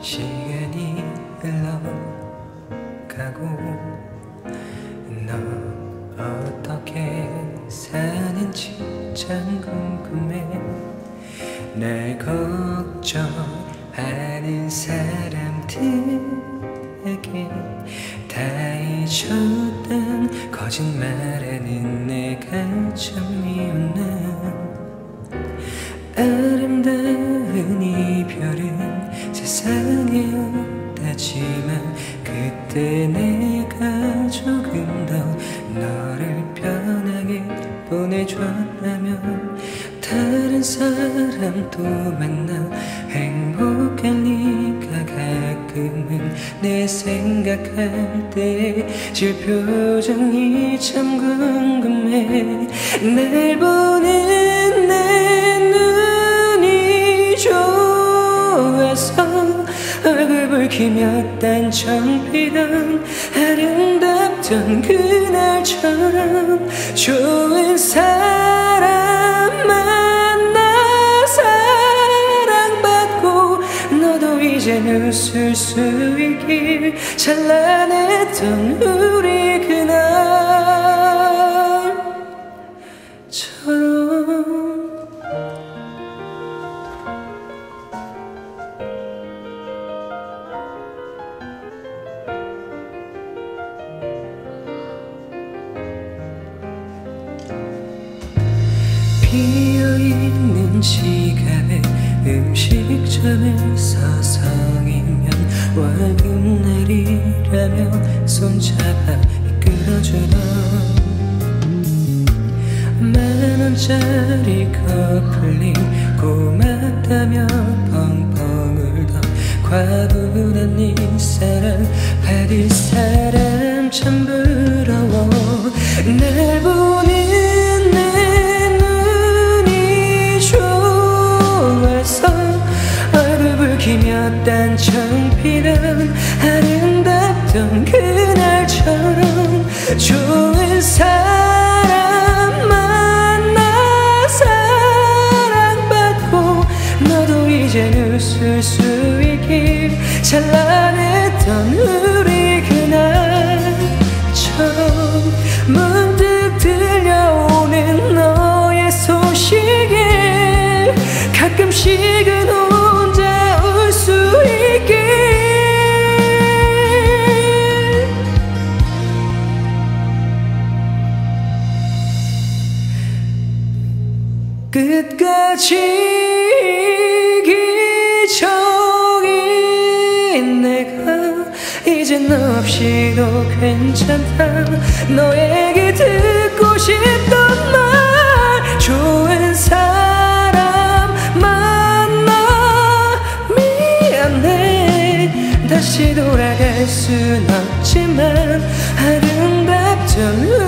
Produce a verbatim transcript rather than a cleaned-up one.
시간이 흘러가고 넌 어떻게 사는지 참 궁금해. 날 걱정하는 사람들에게 다 잊었던 거짓말하는 내가 참 미웠나. 아름다운 이별은 세상에 없다지만 그때 내가 조금 더 너를 편하게 보내줬다면 다른 사람도 만나 행복할 리가. 가끔은 내 생각할 때 질 표정이 참 궁금해. 날 보는 내 눈이 좋아서 얼굴 붉히며 딴청 피던 아름답던 그날처럼 좋은 사람 만나 사랑받고 너도 이젠 웃을 수 있길. 찬란했던 우리 그날처럼. 비어있는 지갑에 음식점을 서성이면 월급날이라며 손잡아 이끌어주던 만원짜리 커플링 고맙다며 펑펑 울던 과분한 네 사랑 받을 사람 참 부러워. 날 보는 붉히며 딴청 피던 아름답던 그날처럼 좋은 사람 만나 사랑받고 너도 이젠 웃을 수 있길. 찬란했던 우리 그날처럼 문득 들려오는 너의 소식에 가끔씩은 끝까지 기적인 내가 이젠 너 없이도 괜찮다. 너에게 듣고 싶던 말 좋은 사람 만나 미안해. 다시 돌아갈 순 없지만 아름답던